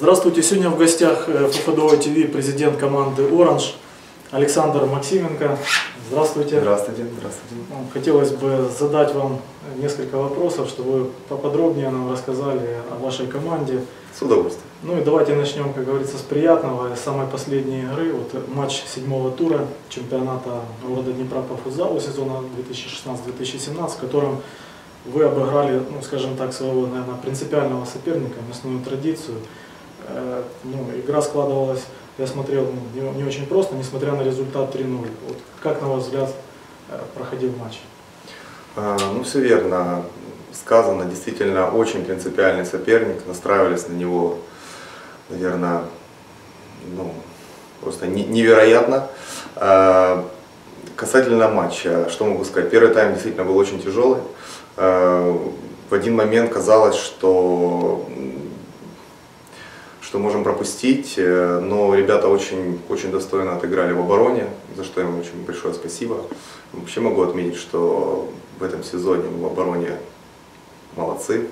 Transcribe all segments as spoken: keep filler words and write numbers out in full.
Здравствуйте, сегодня в гостях ФФДО ТВ президент команды «Оранж» Александр Максименко. Здравствуйте. Здравствуйте. Здравствуйте. Хотелось бы задать вам несколько вопросов, чтобы вы поподробнее нам рассказали о вашей команде. С удовольствием. Ну и давайте начнем, как говорится, с приятного, с самой последней игры. Вот матч седьмого тура чемпионата города Днепра по футзалу сезона две тысячи шестнадцатый — две тысячи семнадцатый, в котором вы обыграли, ну, скажем так, своего, наверное, принципиального соперника, мясную традицию. Э, ну, игра складывалась, я смотрел, ну, не, не очень просто, несмотря на результат три ноль. Вот как, на ваш взгляд, проходил матч? А, ну, все верно сказано. Действительно, очень принципиальный соперник. Настраивались на него, наверное, ну, просто невероятно. А, касательно матча, что могу сказать? Первый тайм действительно был очень тяжелый. А, в один момент казалось, что что можем пропустить, но ребята очень, очень достойно отыграли в обороне, за что им очень большое спасибо. Вообще могу отметить, что в этом сезоне в обороне молодцы.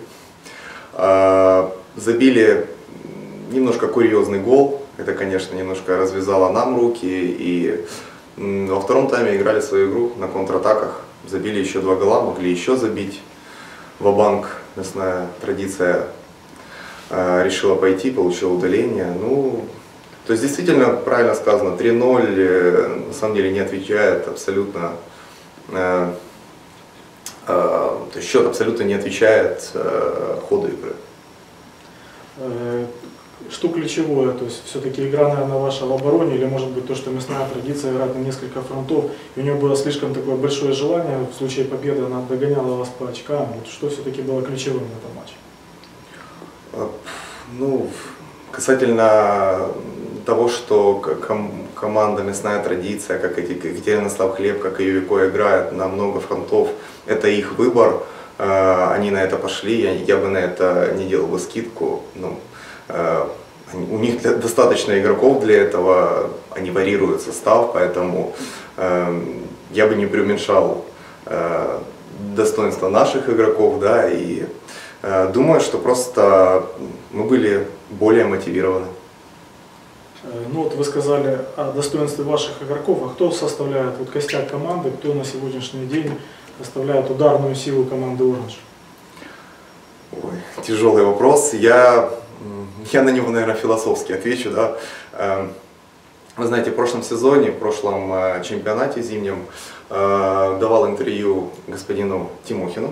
Забили немножко курьезный гол, это, конечно, немножко развязало нам руки, и во втором тайме играли свою игру на контратаках, забили еще два гола, могли еще забить. Ва-банк, мясная традиция, решила пойти, получила удаление. Ну, то есть действительно правильно сказано, три ноль на самом деле не отвечает абсолютно, э, э, то есть счет абсолютно не отвечает э, ходу игры. Что ключевое, то есть все-таки игра, наверное, ваша в обороне, или может быть то, что мясная традиция играть на несколько фронтов, и у нее было слишком такое большое желание, в случае победы она догоняла вас по очкам. Вот что все-таки было ключевым в этом матче? Ну, касательно того, что ком команда «Мясная традиция», как Екатеринослав Хлеб, как и Ювико играет на много фронтов, это их выбор, они на это пошли, я, я бы на это не делал бы скидку. Ну, у них достаточно игроков для этого, они варьируют состав, поэтому я бы не преуменьшал достоинства наших игроков, да, и думаю, что просто мы были более мотивированы. Ну вот вы сказали о достоинстве ваших игроков, а кто составляет вот костяк команды, кто на сегодняшний день составляет ударную силу команды «Оранж»? Ой, тяжелый вопрос. Я, я на него, наверное, философски отвечу. Да? Вы знаете, в прошлом сезоне, в прошлом чемпионате зимнем давал интервью господину Тимохину.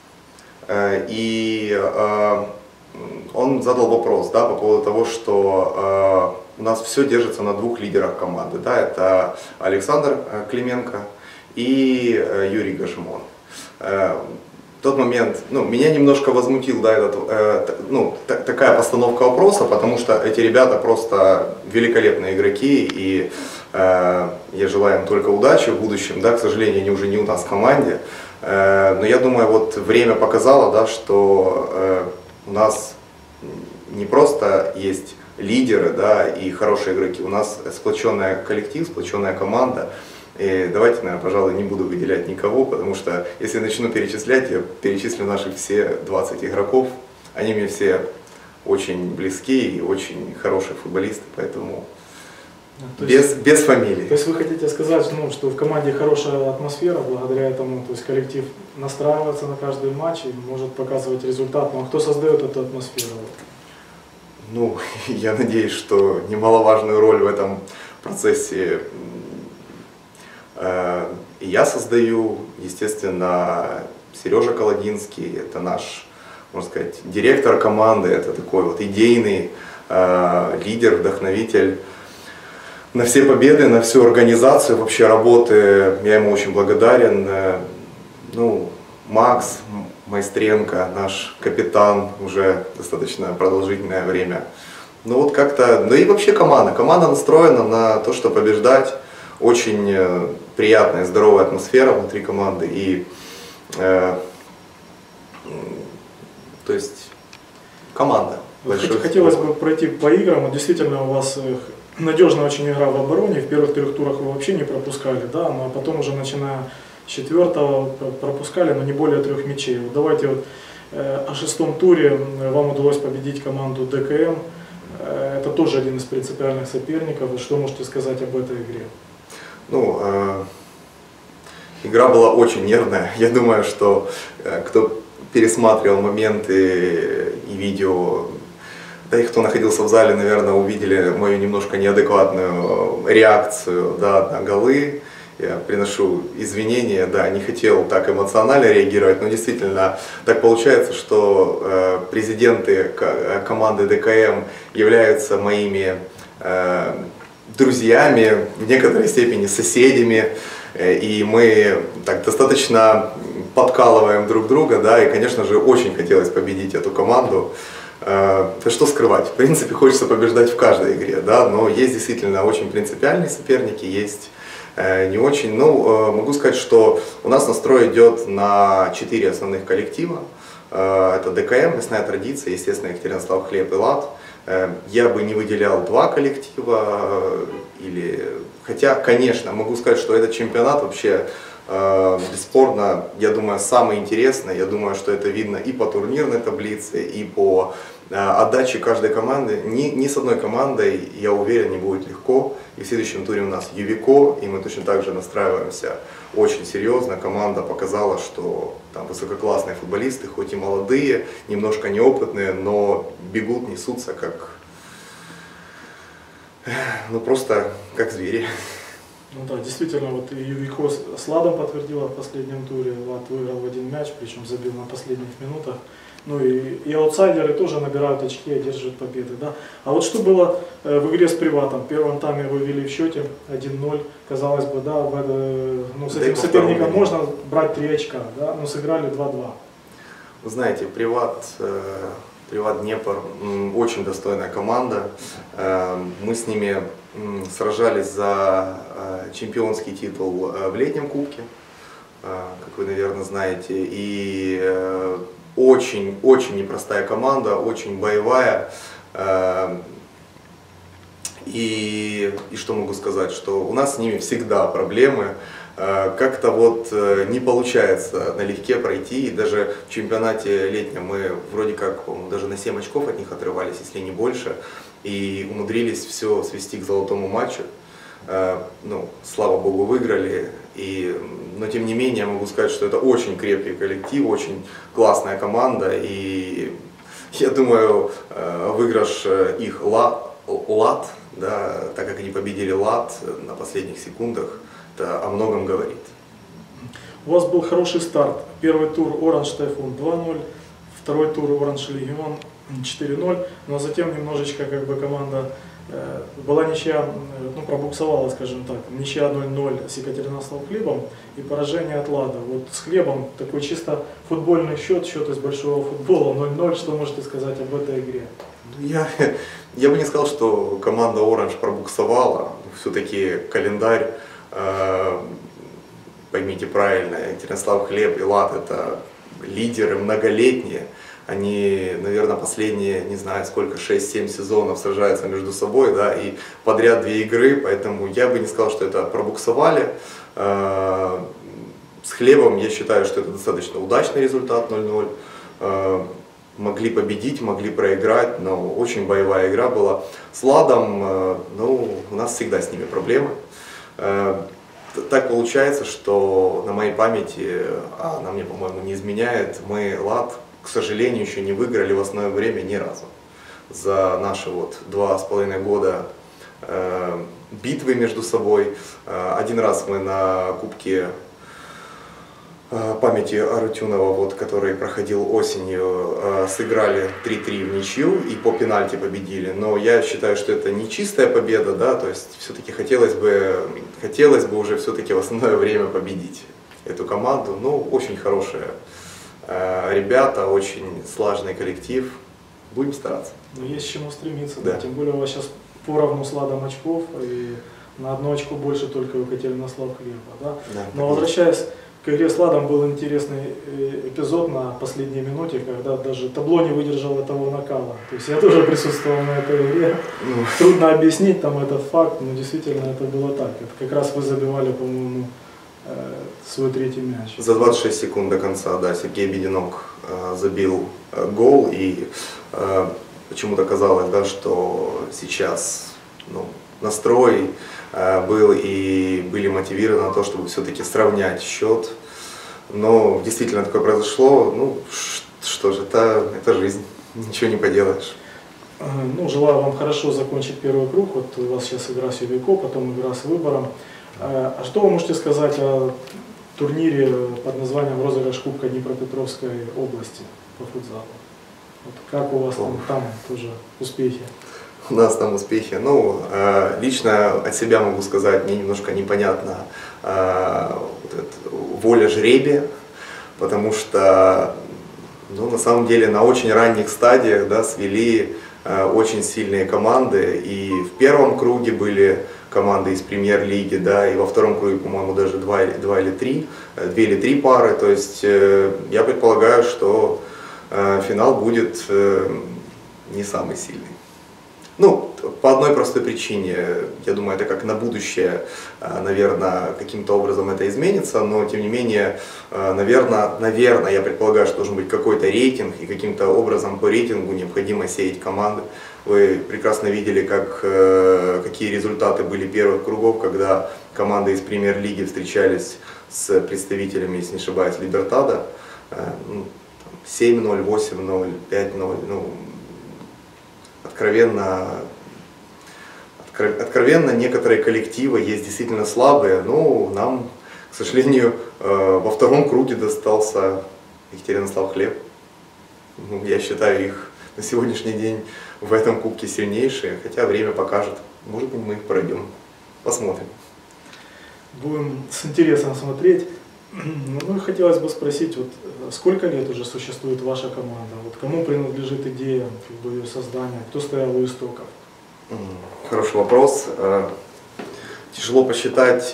И э, он задал вопрос, да, по поводу того, что э, у нас все держится на двух лидерах команды. Да, это Александр Клименко и э, Юрий Гашимон. Э, в тот момент, ну, меня немножко возмутил, да, этот, э, ну, такая постановка вопроса, потому что эти ребята просто великолепные игроки, и э, я желаю им только удачи в будущем. Да, к сожалению, они уже не у нас в команде. Но я думаю, вот время показало, да, что э, у нас не просто есть лидеры, да, и хорошие игроки, у нас сплоченный коллектив, сплоченная команда. И давайте, наверное, пожалуй, не буду выделять никого, потому что если начну перечислять, я перечислю наших все двадцать игроков. Они мне все очень близкие и очень хорошие футболисты, поэтому то без, есть, без фамилий. То есть вы хотите сказать, ну, что в команде хорошая атмосфера, благодаря этому, то есть коллектив настраивается на каждый матч и может показывать результат. Но кто создает эту атмосферу? Ну, я надеюсь, что немаловажную роль в этом процессе э, я создаю. Естественно, Сережа Колодинский, это наш, можно сказать, директор команды, это такой вот идейный э, лидер, вдохновитель на все победы, на всю организацию вообще работы. Я ему очень благодарен. Ну, Макс Майстренко, наш капитан, уже достаточно продолжительное время. Ну вот как-то, ну и вообще команда. Команда настроена на то, что побеждать. Очень приятная, здоровая атмосфера внутри команды. И, э, то есть, команда. Хотелось бы пройти по играм. Действительно, у вас надежная очень игра в обороне. В первых трех турах вы вообще не пропускали, да, но потом уже начиная с четвертого пропускали, но не более трех мячей. Вот давайте вот э, о шестом туре вам удалось победить команду ДКМ. это тоже один из принципиальных соперников. Что можете сказать об этой игре? Ну, э, игра была очень нервная. Я думаю, что э, кто пересматривал моменты и видео, да и кто находился в зале, наверное, увидели мою немножко неадекватную реакцию, да, на голы. Я приношу извинения, да, не хотел так эмоционально реагировать, но действительно так получается, что э, президенты команды ДКМ являются моими э, друзьями, в некоторой степени соседями, э, и мы так достаточно подкалываем друг друга, да, и, конечно же, очень хотелось победить эту команду. Э, да что скрывать, в принципе, хочется побеждать в каждой игре, да, но есть действительно очень принципиальные соперники, есть не очень. Ну, могу сказать, что у нас настрой идет на четыре основных коллектива. Это ДКМ, Мясная традиция, естественно, Екатеринослав Хлеб и Лад. Я бы не выделял два коллектива, или... хотя, конечно, могу сказать, что этот чемпионат вообще бесспорно, я думаю, самый интересный. Я думаю, что это видно и по турнирной таблице, и по отдаче каждой команды. Ни, ни с одной командой, я уверен, не будет легко. И в следующем туре у нас Ювико, и мы точно так же настраиваемся очень серьезно. Команда показала, что там высококлассные футболисты, хоть и молодые, немножко неопытные, но бегут, несутся как, ну просто как звери. Ну да, действительно, вот и Ювико с Ладом подтвердила в последнем туре. Лад выиграл в один мяч, причем забил на последних минутах. Ну и, и аутсайдеры тоже набирают очки, одерживают победы. Да? А вот что было э, в игре с Приватом? В первом тайме вы вели в счете один ноль. Казалось бы, да, в это, ну, с этим соперником можно брать три очка, да? Но сыграли два-два. Вы знаете, Приват, э, Приват Днепр очень достойная команда. Э, мы с ними э, сражались за э, чемпионский титул э, в летнем кубке, э, как вы, наверное, знаете. И э, очень-очень непростая команда, очень боевая. И, и что могу сказать, что у нас с ними всегда проблемы. Как-то вот не получается налегке пройти. И даже в чемпионате летнем мы вроде как, по-моему, даже на семь очков от них отрывались, если не больше. И умудрились все свести к золотому матчу. Ну, слава богу, выиграли. И, но тем не менее, я могу сказать, что это очень крепкий коллектив, очень классная команда. И я думаю, выигрыш их Лад, Лад, да, так как они победили Лад на последних секундах, это о многом говорит. У вас был хороший старт. Первый тур Оранж Тайфун два ноль, второй тур Оранж Легион четыре ноль, но затем немножечко как бы команда э, была ничья, ну пробуксовала, скажем так, ничья ноль ноль с Екатеринослав Хлебом и поражение от Лада. Вот с Хлебом такой чисто футбольный счет, счет из большого футбола ноль ноль. Что можете сказать об этой игре? Я, я бы не сказал, что команда Оранж пробуксовала. Все-таки календарь, э, поймите правильно, Екатеринослав Хлеб и Лад это лидеры многолетние. Они, наверное, последние, не знаю сколько, шесть-семь сезонов сражаются между собой, да, и подряд две игры, поэтому я бы не сказал, что это пробуксовали. С Хлебом я считаю, что это достаточно удачный результат ноль ноль. Могли победить, могли проиграть, но очень боевая игра была. С Ладом, ну, у нас всегда с ними проблемы. Так получается, что на моей памяти, а она мне, по-моему, не изменяет, мы Лад, к сожалению, еще не выиграли в основное время ни разу. За наши вот два с половиной года э, битвы между собой. Э, один раз мы на Кубке э, памяти Арутюнова, вот, который проходил осенью, э, сыграли три-три в ничью и по пенальти победили. Но я считаю, что это не чистая победа, да, то есть все-таки хотелось бы, хотелось бы уже все-таки в основное время победить эту команду. Ну, очень хорошая. Ребята, очень слаженный коллектив, будем стараться. Но есть к чему стремиться, да. Да. Тем более у вас сейчас поровну с Ладом очков, и на одно очко больше только у Екатеринослав Хлеба. Да? Да, Но возвращаясь к игре с Ладом, был интересный эпизод на последней минуте, когда даже табло не выдержало того накала. То есть я тоже присутствовал на этой игре. Ну. Трудно объяснить там этот факт, но действительно это было так. Это как раз вы забивали, по-моему, свой третий мяч. За двадцать шесть секунд до конца, да, Сергей Беденок э, забил э, гол, и э, почему-то казалось, да, что сейчас ну, настрой э, был и были мотивированы на то, чтобы все-таки сравнять счет. Но действительно такое произошло. Ну что же, это, это жизнь, ничего не поделаешь. Ну, желаю вам хорошо закончить первый круг. Вот у вас сейчас игра с Ювико, потом игра с Выбором. А что вы можете сказать о турнире под названием «Розыгрыш Кубка Днепропетровской области» по футзалу? Вот как у вас там, там тоже успехи? У нас там успехи. Ну, лично от себя могу сказать, мне немножко непонятна вот эта воля жребия, потому что ну, на самом деле на очень ранних стадиях да, свели очень сильные команды, и в первом круге были команды из премьер-лиги, да, и во втором круге, по-моему, даже два, два или три, две или три пары, то есть я предполагаю, что финал будет не самый сильный. Ну, по одной простой причине, я думаю, это как на будущее, наверное, каким-то образом это изменится, но тем не менее, наверное, наверное, я предполагаю, что должен быть какой-то рейтинг, и каким-то образом по рейтингу необходимо сеять команды. Вы прекрасно видели, как, какие результаты были первых кругов, когда команды из премьер-лиги встречались с представителями, если не ошибаюсь, Либертада. семь ноль, восемь ноль, пять ноль, ну, откровенно, откровенно некоторые коллективы есть действительно слабые, но нам, к сожалению, во втором круге достался Екатеринослав Хлеб. Ну, я считаю их на сегодняшний день в этом кубке сильнейшие, хотя время покажет, может быть мы их пройдем, посмотрим. Будем с интересом смотреть. Ну и хотелось бы спросить, вот сколько лет уже существует ваша команда? Вот кому принадлежит идея как бы, ее создания? Кто стоял у истоков? Хороший вопрос. Тяжело посчитать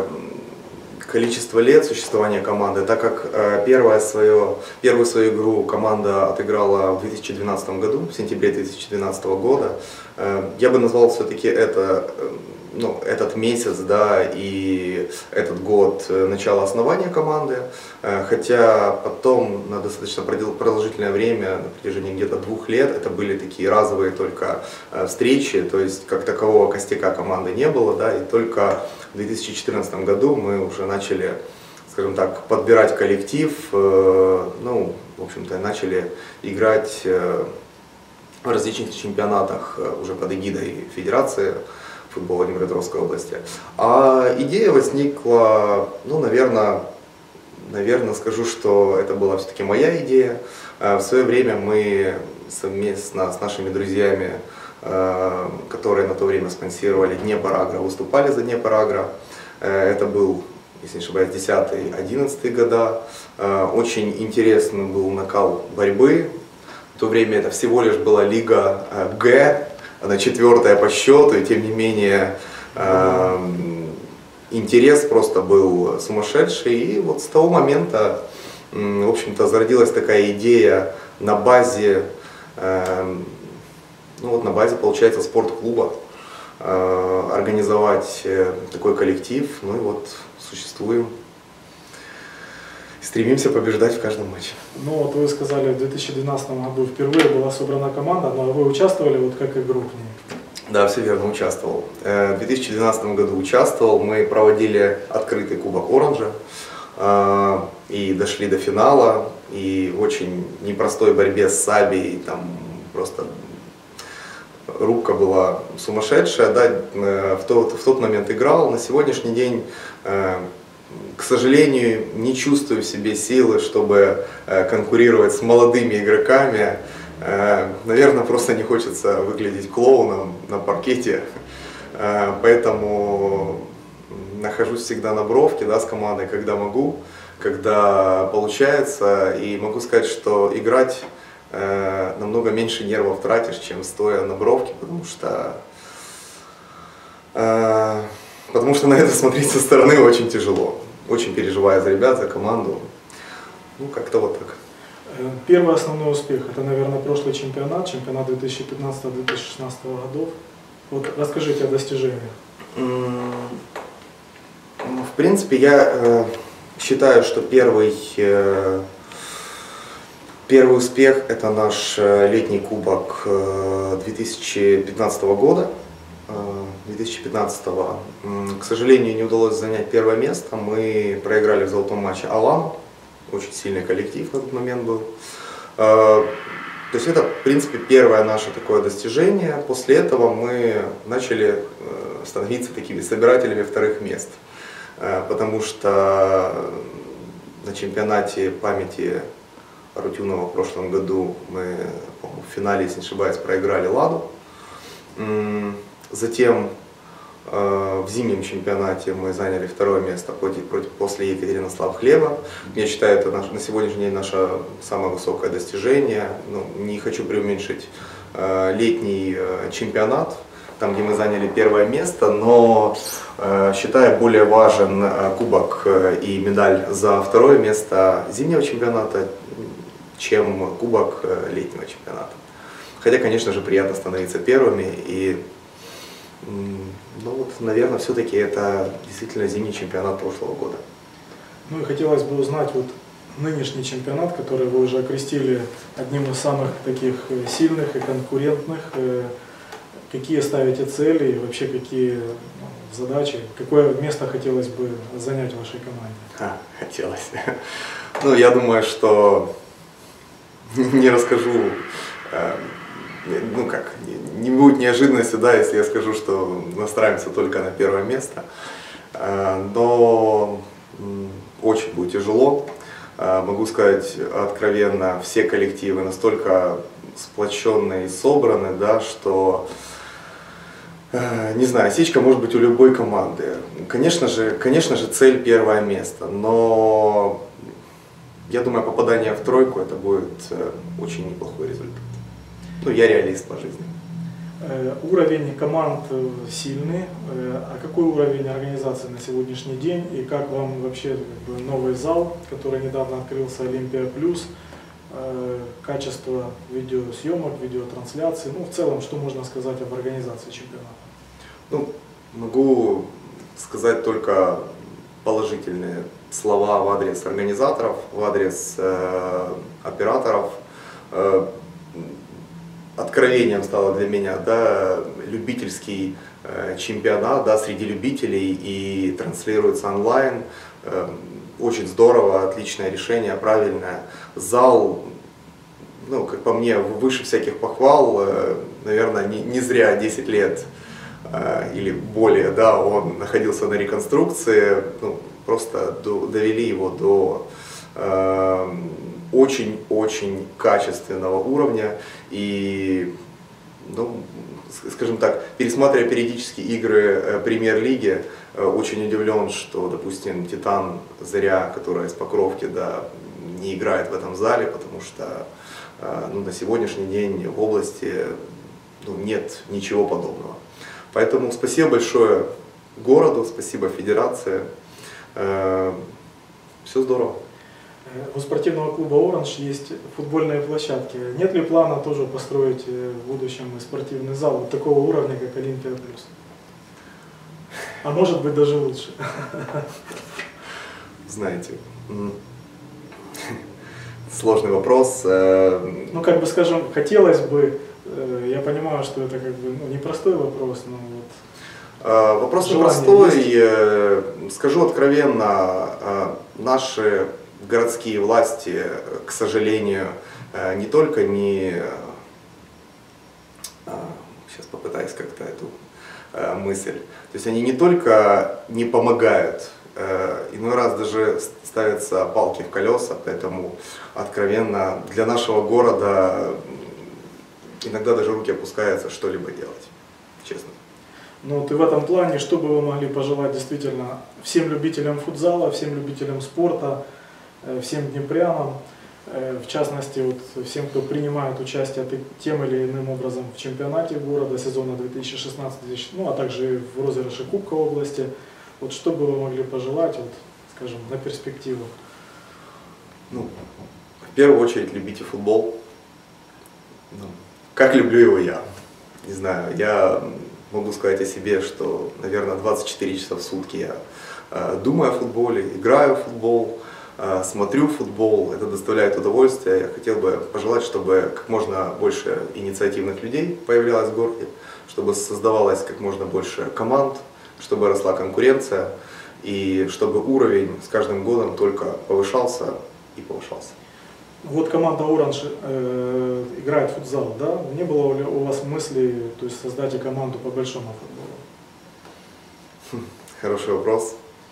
количество лет существования команды, так как первое свое, первую свою игру команда отыграла в две тысячи двенадцатом году, в сентябре две тысячи двенадцатого года. Я бы назвал все-таки это, ну, этот месяц, да, и этот год начала основания команды, хотя потом на достаточно продолжительное время, на протяжении где-то двух лет, это были такие разовые только встречи, то есть как такового костяка команды не было, да, и только в две тысячи четырнадцатом году мы уже начали, скажем так, подбирать коллектив, ну, в общем-то, начали играть в различных чемпионатах уже под эгидой Федерации футбола Днепропетровской области. А идея возникла, ну, наверное, наверное, скажу, что это была все-таки моя идея. В свое время мы совместно с нашими друзьями, которые на то время спонсировали Днепр-Агро, выступали за Днепр-Агро. Это был, если не ошибаюсь, десятый-одиннадцатый года. Очень интересный был накал борьбы. В то время это всего лишь была лига Г, она четвертая по счету, и тем не менее интерес просто был сумасшедший. И вот с того момента, в общем-то, зародилась такая идея на базе, ну вот на базе, получается, спортклуба организовать такой коллектив. Ну и вот существуем, стремимся побеждать в каждом матче. Ну вот вы сказали, в две тысячи двенадцатом году впервые была собрана команда, но вы участвовали вот как игрок в ней? Да, все верно, участвовал. В две тысячи двенадцатом году участвовал, мы проводили открытый кубок Оранжа и дошли до финала, и в очень непростой борьбе с Сабией, там просто рубка была сумасшедшая, да, в тот, в тот момент играл. На сегодняшний день, к сожалению, не чувствую в себе силы, чтобы конкурировать с молодыми игроками. Наверное, просто не хочется выглядеть клоуном на паркете, поэтому нахожусь всегда на бровке, да, с командой, когда могу, когда получается, и могу сказать, что играть намного меньше нервов тратишь, чем стоя на бровке, потому что, потому что на это смотреть со стороны очень тяжело, очень переживая за ребят, за команду, ну как-то вот так. Первый основной успех, это, наверное, прошлый чемпионат, чемпионат две тысячи пятнадцатого — две тысячи шестнадцатого годов. Вот расскажите о достижениях. В принципе, я считаю, что первый, Первый успех – это наш летний кубок две тысячи пятнадцатого года. две тысячи пятнадцатого. К сожалению, не удалось занять первое место. Мы проиграли в золотом матче Аламу. Очень сильный коллектив на тот момент был. То есть это, в принципе, первое наше такое достижение. После этого мы начали становиться такими собирателями вторых мест. Потому что на чемпионате памяти Арутюнова в прошлом году мы, по-моему, в финале, если не ошибаюсь, проиграли Ладу. Затем в зимнем чемпионате мы заняли второе место против, против, после Екатеринослав Хлеба. Я считаю, это наш, на сегодняшний день наше самое высокое достижение. Ну, не хочу преуменьшить э, летний э, чемпионат, там, где мы заняли первое место, но э, считаю более важен э, кубок э, и медаль за второе место зимнего чемпионата, чем кубок э, летнего чемпионата. Хотя, конечно же, приятно становиться первыми. И ну вот, наверное, все-таки это действительно зимний чемпионат прошлого года. Ну и хотелось бы узнать вот нынешний чемпионат, который вы уже окрестили одним из самых таких сильных и конкурентных. Какие ставите цели и вообще какие задачи? Какое место хотелось бы занять в вашей команде? А, хотелось. Ну, я думаю, что не расскажу. Ну как, не будет неожиданностью, да, если я скажу, что настраиваемся только на первое место, но очень будет тяжело. Могу сказать откровенно, все коллективы настолько сплоченные и собраны, да, что, не знаю, осечка может быть у любой команды. Конечно же, конечно же, цель первое место, но я думаю, попадание в тройку это будет очень неплохой результат. Ну, я реалист по жизни. Э, уровень команд сильный. Э, а какой уровень организации на сегодняшний день? И как вам вообще как бы, новый зал, который недавно открылся, Олимпия Плюс, э, качество видеосъемок, видеотрансляций? Ну, в целом, что можно сказать об организации чемпионата? Ну, могу сказать только положительные слова в адрес организаторов, в адрес э, операторов. Э, Откровением стало для меня, да, любительский э, чемпионат, да, среди любителей и транслируется онлайн. Э, очень здорово, отличное решение, правильное. Зал, ну, как по мне, выше всяких похвал. Э, наверное, не, не зря десять лет э, или более, да, он находился на реконструкции. Ну, просто до, довели его до э, очень-очень качественного уровня. И, ну, скажем так, пересматривая периодически игры премьер-лиги, очень удивлен, что, допустим, Титан Заря, которая из Покровки, да, не играет в этом зале, потому что ну, на сегодняшний день в области ну, нет ничего подобного. Поэтому спасибо большое городу, спасибо федерации. Все здорово. У спортивного клуба «Оранж» есть футбольные площадки. Нет ли плана тоже построить в будущем спортивный зал вот такого уровня, как «Олимпия Плюс»? А может быть даже лучше? Знаете, сложный вопрос. Ну, как бы скажем, хотелось бы, я понимаю, что это как бы ну, непростой вопрос, но вот... Вопрос непростой. Скажу откровенно, наши городские власти, к сожалению, не только не... Сейчас попытаюсь как-то эту мысль. То есть они не только не помогают, иной раз даже ставятся палки в колеса, поэтому откровенно для нашего города иногда даже руки опускаются что-либо делать, честно. Ну вот и в этом плане, что бы вы могли пожелать действительно всем любителям футзала, всем любителям спорта, всем днепрянам, в частности вот всем, кто принимает участие тем или иным образом в чемпионате города сезона две тысячи шестнадцатого, ну а также в розыгрыше Кубка области, вот что бы вы могли пожелать, вот, скажем, на перспективу? Ну, в первую очередь любите футбол, ну, как люблю его я, не знаю, я могу сказать о себе, что, наверное, двадцать четыре часа в сутки я э, думаю о футболе, играю в футбол. э, смотрю футбол, это доставляет удовольствие. Я хотел бы пожелать, чтобы как можно больше инициативных людей появлялось в городе, чтобы создавалось как можно больше команд, чтобы росла конкуренция и чтобы уровень с каждым годом только повышался и повышался. Вот команда Оранж э, играет в футзал, да? Не было ли у вас мысли, то есть создать и команду по большому футболу? Хороший вопрос.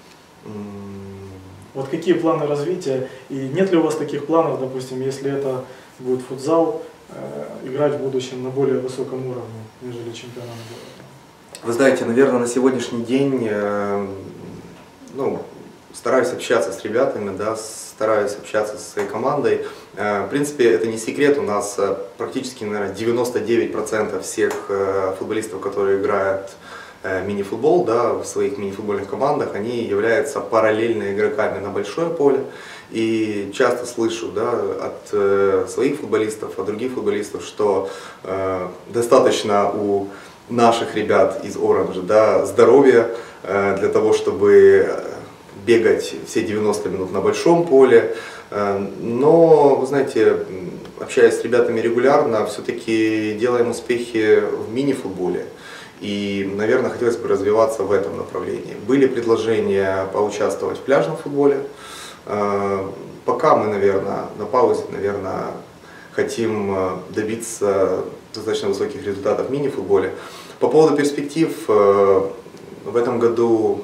Вот какие планы развития? И нет ли у вас таких планов, допустим, если это будет футзал, э, играть в будущем на более высоком уровне, нежели чемпионат города? Вы знаете, наверное, на сегодняшний день э, ну, стараюсь общаться с ребятами, да, стараюсь общаться со своей командой. Э, в принципе, это не секрет, у нас э, практически, наверное, девяносто девять процентов всех э, футболистов, которые играют мини-футбол, да, в своих мини-футбольных командах, они являются параллельно игроками на большое поле. И часто слышу, да, от э, своих футболистов, от других футболистов, что э, достаточно у наших ребят из Оранжа, да, здоровья э, для того, чтобы бегать все девяносто минут на большом поле. Э, но, вы знаете, общаясь с ребятами регулярно, все-таки делаем успехи в мини-футболе. И, наверное, хотелось бы развиваться в этом направлении. Были предложения поучаствовать в пляжном футболе. Пока мы, наверное, на паузе, наверное, хотим добиться достаточно высоких результатов в мини-футболе. По поводу перспектив, в этом году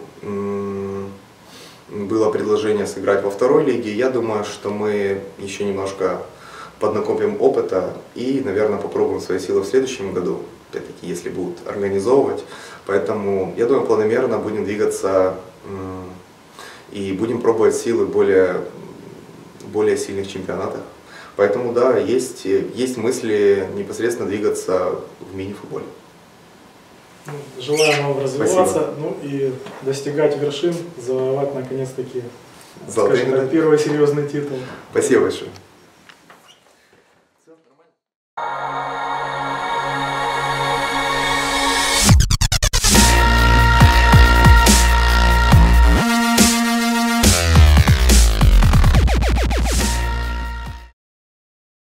было предложение сыграть во второй лиге. Я думаю, что мы еще немножко поднакопим опыта и, наверное, попробуем свои силы в следующем году, опять-таки, если будут организовывать. Поэтому, я думаю, планомерно будем двигаться и будем пробовать силы в более, более сильных чемпионатах. Поэтому, да, есть, есть мысли непосредственно двигаться в мини-футболе. Желаем вам развиваться, ну и достигать вершин, завоевать наконец-таки, скажем так, первый серьезный титул. Спасибо большое.